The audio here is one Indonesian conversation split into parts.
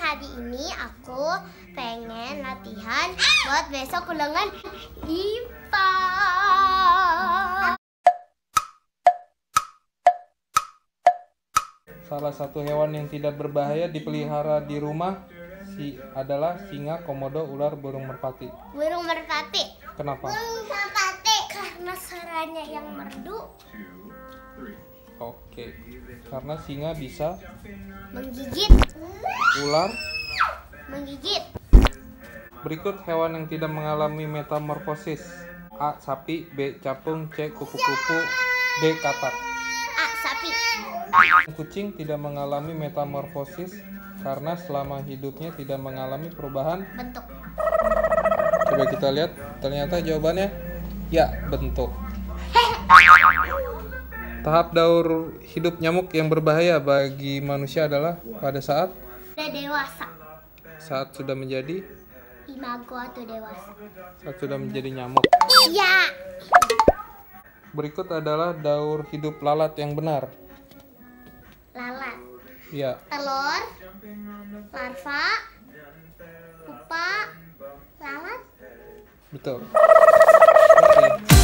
hari ini aku pengen latihan buat besok ulangan IPA. Salah satu hewan yang tidak berbahaya dipelihara di rumah adalah singa, komodo, ular, burung merpati. Burung merpati. Kenapa? Burung merpati karena suaranya yang merdu. Oke, karena singa bisa Menggigit. ular. Menggigit. Berikut hewan yang tidak mengalami metamorfosis. A. Sapi. B. Capung. C. Kupu-kupu. D. Katak. A. Sapi. Kucing tidak mengalami metamorfosis karena selama hidupnya tidak mengalami perubahan Bentuk. Coba kita lihat, ternyata jawabannya ya, bentuk. Tahap daur hidup nyamuk yang berbahaya bagi manusia adalah pada saat Udah dewasa. sudah menjadi Imago atau dewasa. saat sudah menjadi nyamuk. Iya. Berikut adalah daur hidup lalat yang benar. Lalat. Ya, Telur. Larva. Pupa. Lalat. betul. Oke.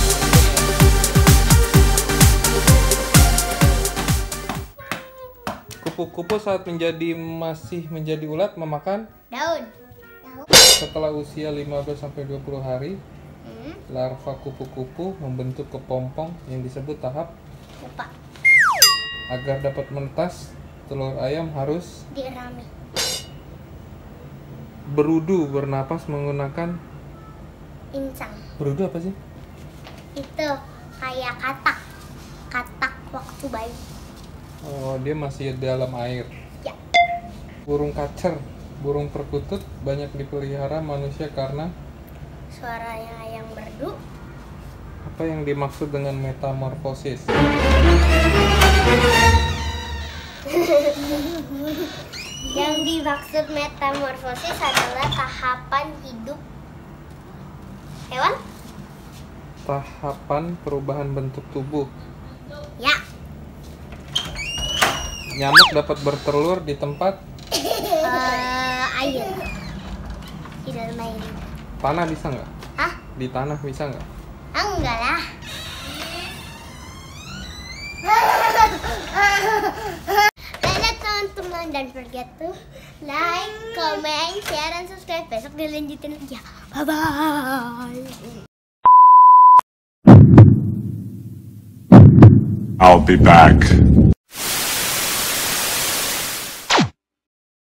Kupu-kupu saat masih menjadi ulat memakan Daun. setelah usia 15-20 hari. Larva kupu-kupu membentuk kepompong yang disebut tahap Pupa. agar dapat menetas. Telur ayam harus Dirami. berudu bernapas menggunakan Insang. berudu apa sih? Itu kayak katak. Katak waktu bayi. Oh, dia masih dalam air. Ya. Burung kacer, burung perkutut banyak dipelihara manusia karena Suaranya yang merdu. apa yang dimaksud dengan metamorfosis? Yang dimaksud metamorfosis adalah tahapan hidup hewan. Tahapan perubahan bentuk tubuh. Ya. Nyamuk dapat bertelur di tempat Air. Di dalam air. tanah, bisa nggak? Hah? Di tanah bisa nggak? Enggak lah. Dadah teman-teman, dan forget to like, comment, share, dan subscribe. Besok dilanjutin lagi ya. Bye-bye. I'll be back.